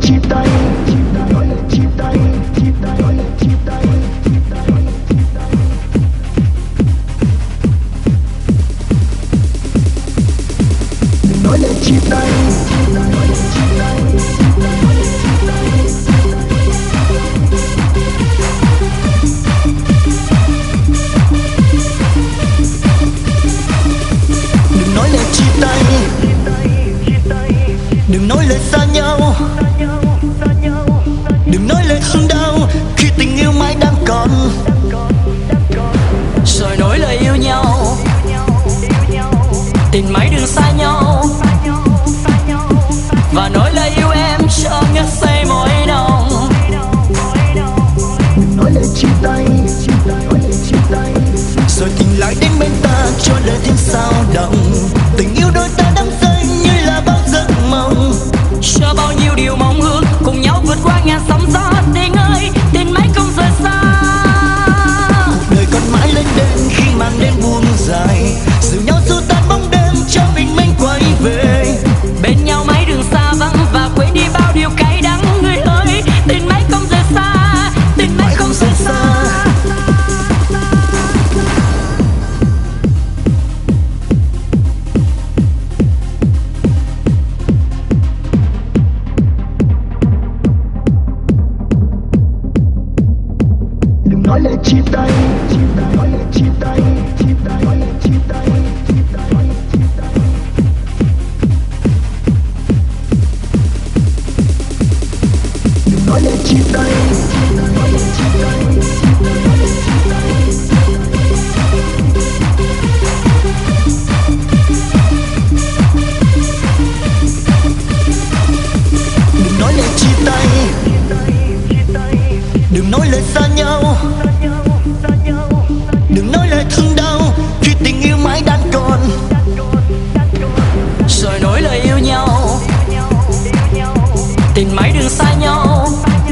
chia tay, nói lời chia tay, nói lời chia tay. Đừng nói lời chia tay, nói lời chia tay, nói lời chia tay. Đừng nói lời chia tay, đừng nói lời xa nhau, đừng nói lời thương đau khi tình yêu mãi đang còn. Rồi nói lời yêu nhau, tình mãi đừng xa nhau, và nói lời yêu em cho ngất say mỏi lòng. Đừng nói lời chia tay, nói lời chia tay. Rồi tình lại đến bên ta cho đời thêm sao động. Tình yêu đôi ta đắm say như là bao giấc mộng. Cho bao nhiêu điều mong ước cùng nhau vượt qua ngàn sóng gió. Tình ơi, tình mãi không rời xa. Cuộc đời còn mãi lên đêm khi màn đêm buông dài, dìu nhau xua tan bóng đêm cho bình minh quay về. Bên nhau mãi đường xa vắng và quên đi bao điều cay đắng. Người ơi, tình mãi không rời xa, tình mãi không rời xa. Nói lời chia tay, nói lời chia tay, nói lời chia tay, nói lời chia tay. Đừng nói lời chia tay, nói lời chia tay, nói lời chia tay. Đừng nói lời chia tay, đừng nói lời xa nhau, đừng nói lời thương đau khi tình yêu mãi đang còn. Rồi nói lời yêu nhau, tình mãi đừng xa nhau,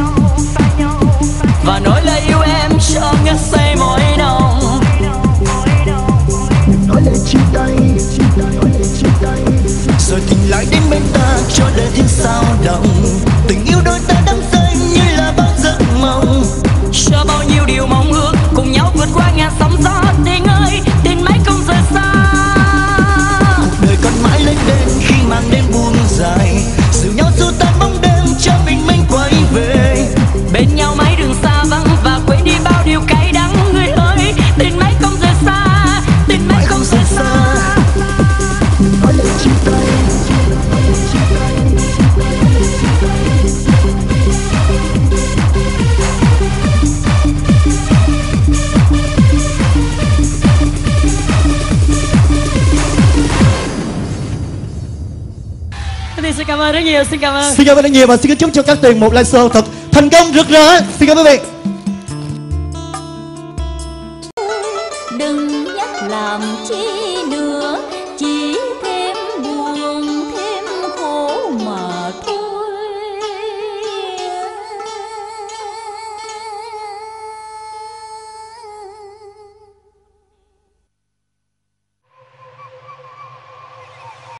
và nói lời yêu em cho ngất say mỏi lòng. Đừng nói lời chia tay, nói lời chia tay. Rồi tình lại đến bên ta cho đời thêm sao động. Tình yêu đôi ta đắm say như là bao giấc mộng. Cho bao nhiêu điều mong ước cùng nhau vượt qua ngàn sóng gió. Tình ơi, tình mãi không rời xa. Cuộc đời còn mãi lên đêm khi màn đêm buông dài, dìu nhau xua tan bóng đêm cho bình minh quay về. Bên nhau mãi đường xa vắng và quên đi bao điều cay đắng. Người ơi, tình mãi không rời xa, tình mãi không rời xa. Đừng nói lời chia tay, nói lời chia tay, nói lời chia tay. Thì xin cảm ơn rất nhiều, xin cảm ơn. Xin cảm ơn rất nhiều và xin kính chúc cho các tiền một live show thật thành công rực rỡ. Xin cảm ơn quý vị.